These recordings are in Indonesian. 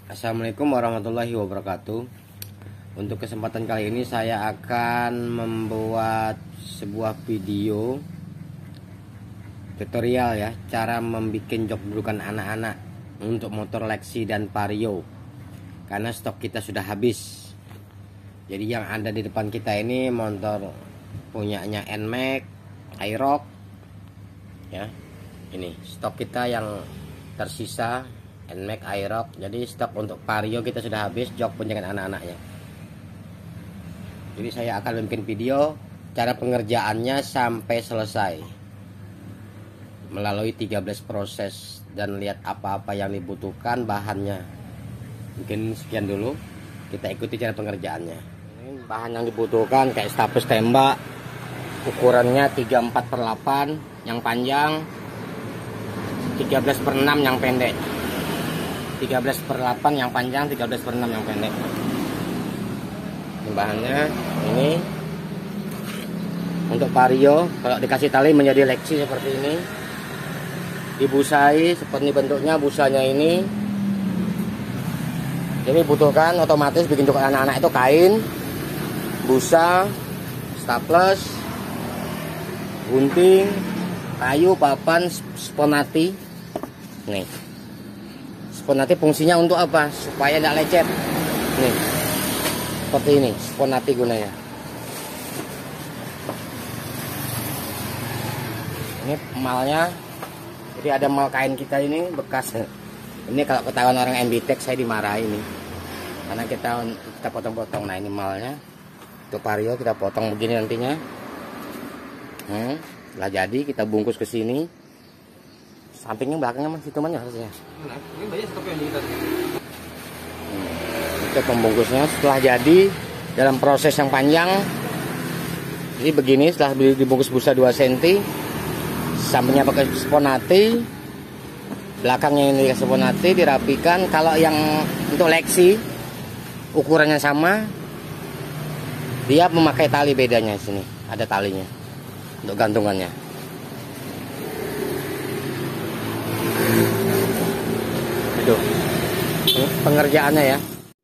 Assalamualaikum warahmatullahi wabarakatuh. Untuk kesempatan kali ini saya akan membuat sebuah video tutorial ya, cara membuat jok dudukan anak-anak untuk motor Lexi dan Vario. Karena stok kita sudah habis. Jadi yang ada di depan kita ini motor punyanya NMAX, Aerox ya. Ini stok kita yang tersisa NMAX, Aerox. Jadi stok untuk Vario kita sudah habis, jok pun dengan anak-anaknya. Jadi saya akan bikin video cara pengerjaannya sampai selesai melalui 13 proses dan lihat apa-apa yang dibutuhkan bahannya. Mungkin sekian dulu, kita ikuti cara pengerjaannya. Ini bahan yang dibutuhkan kayak staples tembak, ukurannya 34/8 yang panjang, 13/6 yang pendek. 13/8 yang panjang, 13/6 yang pendek. Ini bahannya. Ini untuk Vario, kalau dikasih tali menjadi Lexi seperti ini, dibusai seperti bentuknya busanya ini. Jadi butuhkan otomatis bikin jok anak-anak itu kain, busa, staples, gunting, kayu, papan, sponati. Nih, sponati fungsinya untuk apa? Supaya tidak lecet. Nih, seperti ini sponati gunanya. Ini malnya. Jadi ada mal kain kita ini bekas. Ini kalau ketahuan orang MBTEK saya dimarahi ini. Karena kita potong-potong. Nah ini malnya. Untuk Vario kita potong begini nantinya. Setelah jadi kita bungkus ke sini. Sampingnya belakangnya masih temannya harusnya. Ini banyak stok yang kita. Itu pembungkusnya setelah jadi dalam proses yang panjang. Jadi begini, setelah dibungkus busa 2 cm, sampingnya pakai sponati, belakangnya ini sponati dirapikan. Kalau yang untuk Lexi ukurannya sama, dia memakai tali, bedanya sini ada talinya untuk gantungannya. Itu pengerjaannya ya.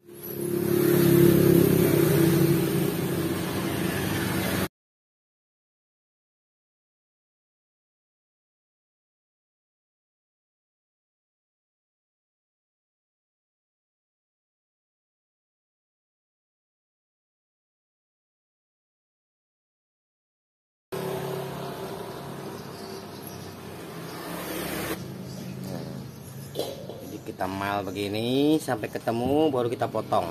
Kita mal begini sampai ketemu, baru kita potong.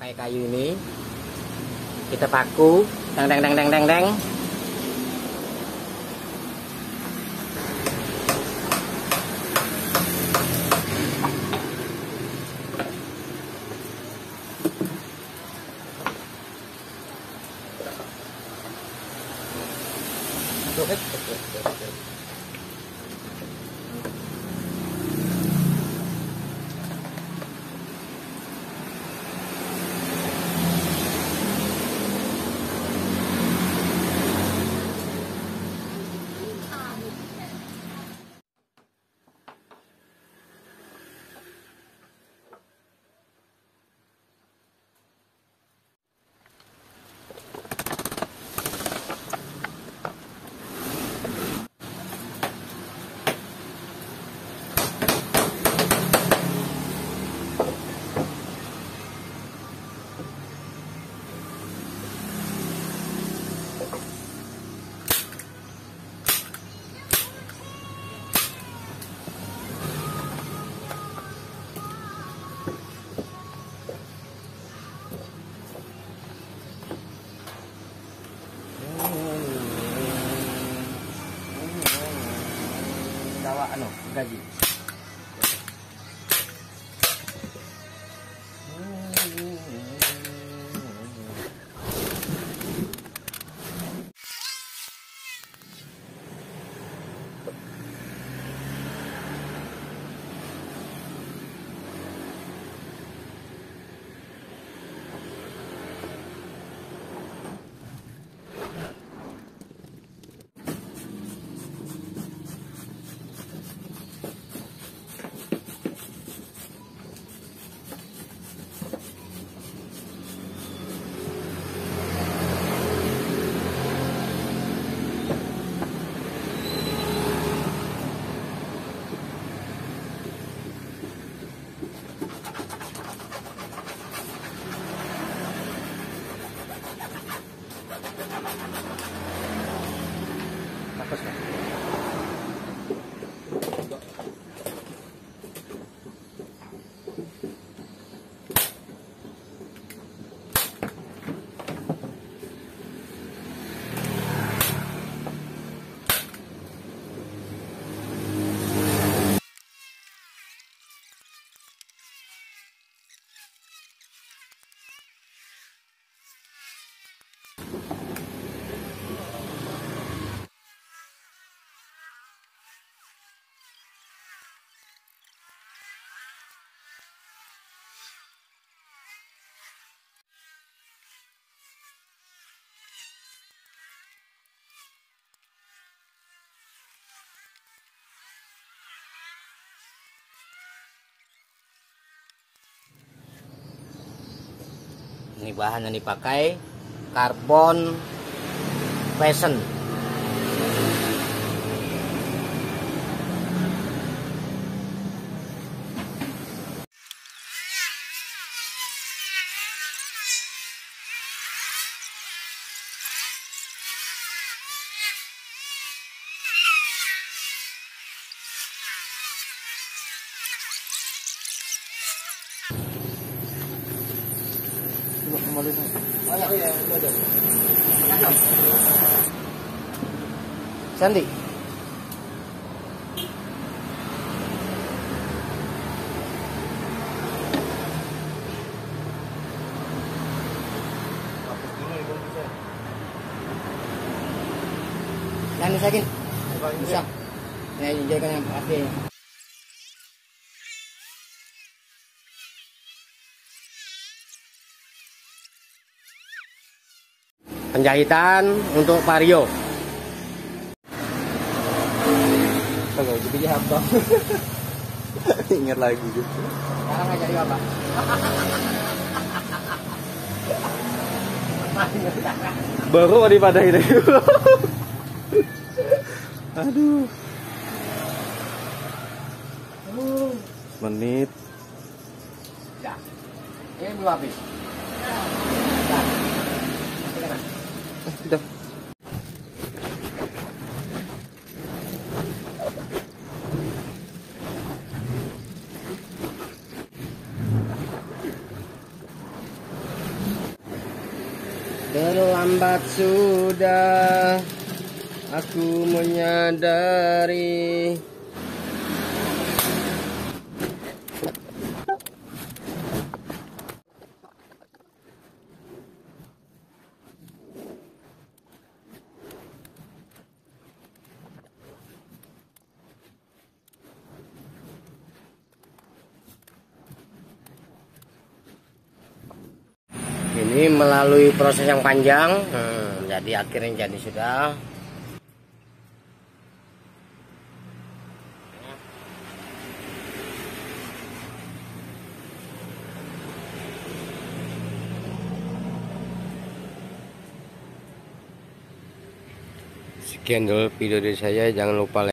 pakai kayu ini. Kita paku, deng deng deng deng deng deng. Gaji. Ini bahan yang dipakai karbon passion. Santi. Jangan sakit. Bisa. Ya, jaga yang pasti. Penjahitan untuk vario. Kalau jadi apa? Ingat lagi gitu. Sekarang nggak jadi apa? Baru dipadahin itu. Aduh. Menit. Ya. Ini belum habis. Udah. Terlambat sudah aku menyadari. Ini melalui proses yang panjang, jadi akhirnya jadi sudah. Sekian dulu video dari saya, jangan lupa like.